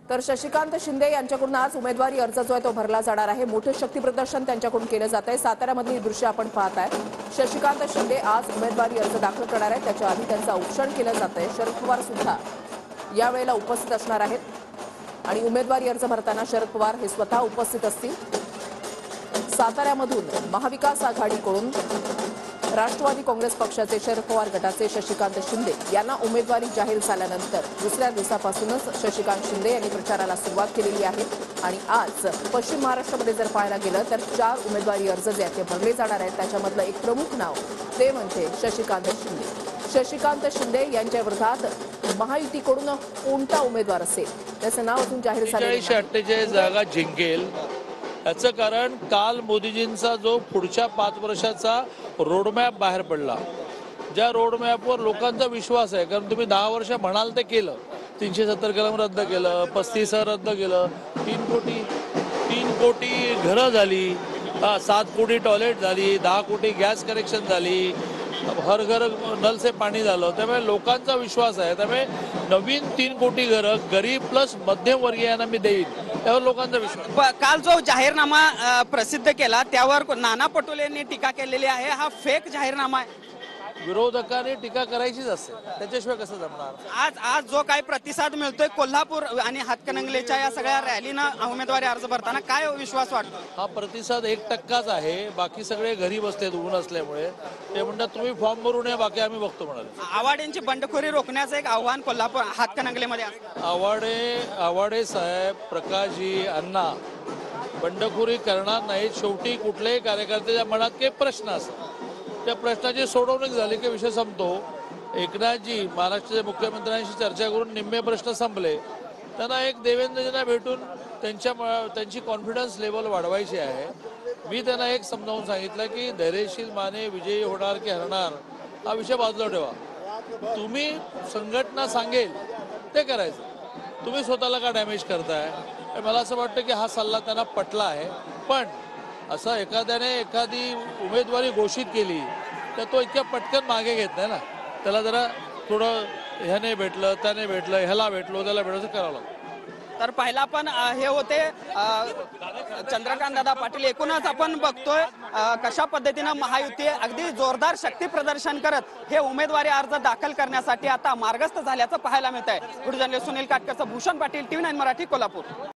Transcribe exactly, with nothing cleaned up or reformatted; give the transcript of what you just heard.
तर शशिकांत शिंदे यांच्याकडून आज उमेदवारी अर्ज जो आहे तो भरला जाणार आहे। मोठे शक्ती प्रदर्शन त्यांच्याकडून केले जात आहे। साताऱ्यामधली दृश्य आपण पाहत आहे। शशिकांत शिंदे आज उमेदवारी अर्ज दाखल करणार आहेत। त्याच्या आधी त्यांचं औक्षण केलं जात आहे। शरद पवार सुद्धा यावेळेला उपस्थित असणार आहेत आणि उमेदवारी अर्ज भरताना शरद पवार हे स्वतः उपस्थित असतील। साताऱ्यामधून महाविकास आघाडीकडून राष्ट्रवादी काँग्रेस पक्षाचे शरद पवार गटाचे शशिकांत शिंदे यांना उमेदवारी जाहीर झाल्यानंतर दुसऱ्या दिवसापासूनच शशिकांत शिंदे यांनी प्रचाराला सुरुवात केलेली आहे आणि आज पश्चिम महाराष्ट्रामध्ये जर पाहायला गेलं तर चार उमेदवारी अर्ज जे आहेत ते भरले जाणार आहेत। त्याच्यामधलं एक प्रमुख नाव ते म्हणजे शशिकांत शिंदे। शशिकांत शिंदे यांच्या विरोधात महायुतीकडून कोणता उमेदवार असेल त्याचं नाव अजून जाहीर झालेलं नाही। अठ्ठेचाळीस जागा जिंकेल याचं कारण काल मोदीजींचा जो पुढच्या पाच वर्षाचा रोडमॅप बाहेर पडला, ज्या रोडमॅपवर लोकांचा विश्वास आहे। कारण तुम्ही दहा वर्ष म्हणाल ते केलं, तीनशे सत्तर कलम रद्द केलं, पस्तीस रद्द केलं, तीन कोटी तीन कोटी घरं झाली, सात कोटी टॉयलेट झाली, दहा कोटी गॅस कनेक्शन झाली, हर घर नल से पाणी झालं। त्यामुळे लोकांचा विश्वास आहे। त्यामुळे नवीन तीन कोटी घरं गरीब प्लस मध्यमवर्गीयांना मी देईन, त्यावर लोकांचा विश्वास। काल जो जाहीरनामा प्रसिद्ध केला त्यावर नाना पटोले यांनी टीका केलेली आहे। हा फेक जाहीरनामा आहे। विरोधकांनी टीका करायचीच असते, त्याच्याशिवाय कसं जमणार। आज आज जो काही प्रतिसाद मिळतोय कोल्हापूर आणि हातकणंगलेच्या या सगळ्या रॅलीनं उमेदवारी अर्ज भरताना काय विश्वास वाटतो? हा प्रतिसाद एक टक्काच आहे। बाकी सगळे घरी बसलेत ऊन असल्यामुळे। ते म्हणतात तुम्ही फॉर्म भरू नये, बाकी आम्ही बघतो म्हणाले। आवाडेंची बंडखोरी रोखण्याचं एक आव्हान कोल्हापूर हातकणंगलेमध्ये आहे। आवाडे आवाडे साहेब, प्रकाशजी, अण्णा बंडखोरी करणार नाहीत। शेवटी कुठल्याही कार्यकर्त्याच्या मनात काही प्रश्न असतात, त्या प्रश्नाची सोडवणूक झाली की विषय संपतो। एकनाथजी महाराष्ट्राच्या मुख्यमंत्र्यांशी चर्चा करून निम्मे प्रश्न संपले। त्यांना एक देवेंद्रजींना भेटून त्यांच्या त्यांची कॉन्फिडन्स लेवल वाढवायची आहे। मी त्यांना एक समजावून सांगितलं की धैर्यशील माने विजयी होणार की हरणार हा विषय बाजूला ठेवा। तुम्ही संघटना सांगेल ते करायचं, तुम्ही स्वतःला का डॅमेज करताय। मला असं वाटतं की हा सल्ला त्यांना पटला आहे। पण असं एखाद्याने एखादी उमेदवारी घोषित केली तर तो इतक्या पटकन मागे घेत नाही ना। त्याला जरा थोडं ह्याने भेटलं, त्याने भेटलं, ह्याला भेटलो, त्याला भेटायचं करावं लागतं। तर पहिला पण हे होते चंद्रकांत दादा पाटील। एकूणच आपण बघतोय कशा पद्धतीनं महायुती अगदी जोरदार शक्ती प्रदर्शन करत हे उमेदवारी अर्ज दाखल करण्यासाठी आता मार्गस्थ झाल्याचं पाहायला मिळत आहे। व्हिडिओ जर्नलिस्ट सुनील काटकरचा भूषण पाटील, टीव्ही नाईन मराठी, कोल्हापूर।